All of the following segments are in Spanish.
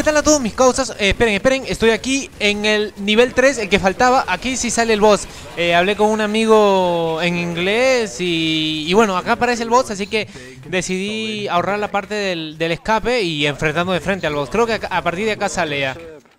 tal a todos mis causas? Esperen, estoy aquí en el nivel 3, el que faltaba. Aquí sí sale el boss. Hablé con un amigo en inglés y bueno, acá aparece el boss, así que decidí ahorrar la parte del escape y enfrentando de frente al boss. Creo que a partir de acá sale ya.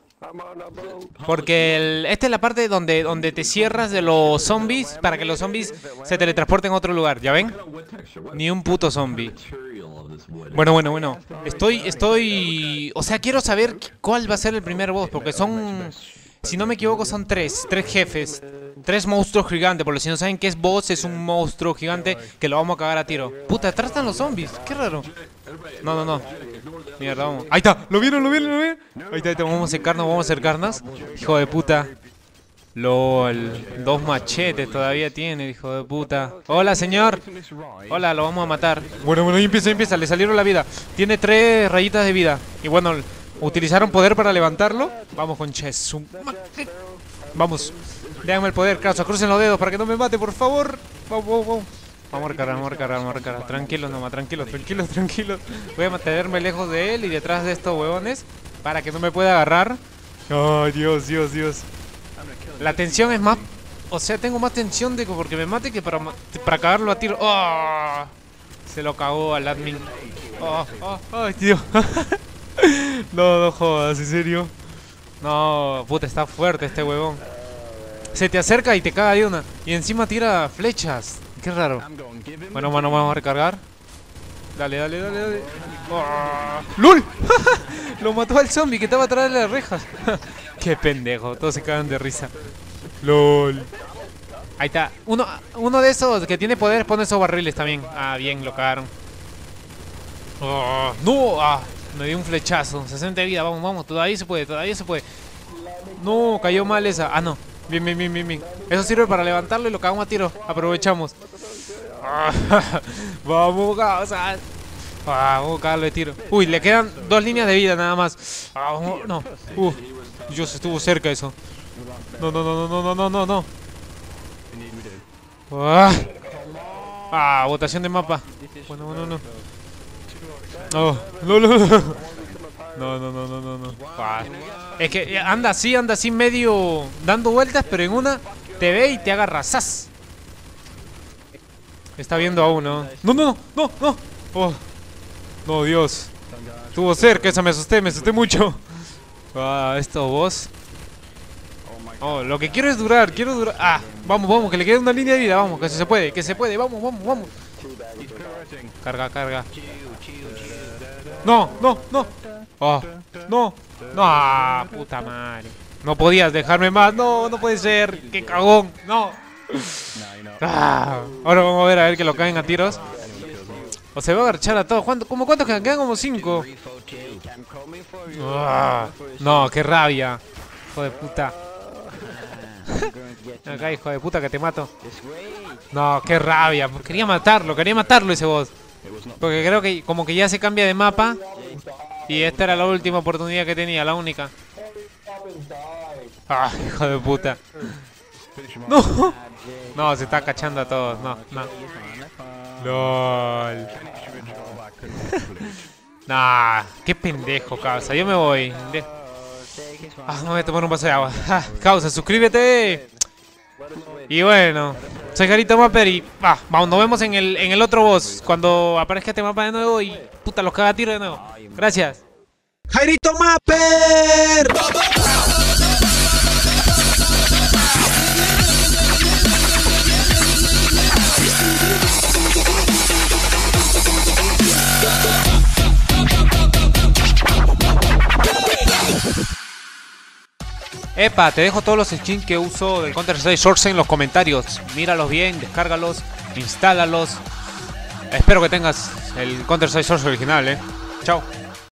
Porque esta es la parte donde te cierras de los zombies para que los zombies se teletransporten a otro lugar, ¿ya ven? Ni un puto zombie. Bueno. O sea, quiero saber cuál va a ser el primer boss, porque son... Si no me equivoco son tres jefes. Tres monstruos gigantes, por si no saben qué es boss, es un monstruo gigante que lo vamos a cagar a tiro. Puta, atrás están los zombies, qué raro. No. Mierda, vamos. Ahí está, ¿lo vieron? Ahí está, vamos a acercarnos. Hijo de puta. LOL, 2 machetes todavía tiene, hijo de puta. Hola, señor. Hola, lo vamos a matar. Bueno, ahí empieza, le salieron la vida. Tiene 3 rayitas de vida. Y bueno, utilizaron poder para levantarlo. Vamos con Chesum. Vamos. Déjame el poder, crucen los dedos para que no me mate, por favor. Vamos. Vamos a recargar. Tranquilos nomás, tranquilos. Voy a mantenerme lejos de él y detrás de estos huevones para que no me pueda agarrar. Ay, Dios. La tensión es más... O sea, tengo más tensión de porque me mate que para cagarlo a tiro. ¡Oh! Se lo cagó al admin. ¡Ay, tío! No jodas, ¿en serio? No, puta, está fuerte este huevón. Se te acerca y te caga de una. Y encima tira flechas. Qué raro. Bueno, vamos a recargar. Dale. ¡Oh! ¡Lul! Lo mató al zombie que estaba atrás de las rejas. Qué pendejo, todos se cagan de risa. LOL. Ahí está. Uno de esos que tiene poder pone esos barriles también. Ah, bien, lo cagaron. Oh, no, me dio un flechazo. 60 de vida, vamos. Todavía se puede. No, cayó mal esa. Ah, no. Bien. Eso sirve para levantarlo y lo cagamos a tiro. Aprovechamos. Vamos, causa. Vamos a cagarlo de tiro. Uy, le quedan 2 líneas de vida nada más. No. Dios, estuvo cerca eso. No. Votación de mapa. Bueno. No. Es que anda así medio dando vueltas, pero en una te ve y te agarra. ¡Sas! Está viendo a uno. No. No, Dios. Estuvo cerca esa, me asusté mucho. Esto vos. Lo que quiero es durar. Vamos, que le quede una línea de vida. Vamos, que se puede. Vamos. Carga. No. No, puta madre. No podías dejarme más. No puede ser. Qué cagón. No. Ahora vamos a ver que lo caen a tiros. O se va a agarchar a todos. ¿Cuántos quedan? Quedan como 5. No, qué rabia. Hijo de puta. Acá, hijo de puta, que te mato. No, qué rabia. Quería matarlo ese boss. Porque creo que como que ya se cambia de mapa. Y esta era la última oportunidad que tenía, la única. Hijo de puta. No, se está cachando a todos. No. LOL. Nah, qué pendejo, causa. Yo me voy. Me voy a tomar un vaso de agua. Causa, suscríbete. Y bueno, soy Jarito Mapper y vamos, nos vemos en el otro boss. Cuando aparezca este mapa de nuevo y puta, los caga a tiro de nuevo. Gracias. Jarito Mapper. Epa, te dejo todos los skins que uso del Counter-Strike Source en los comentarios. Míralos bien, descárgalos, instálalos. Espero que tengas el Counter-Strike Source original, Chao.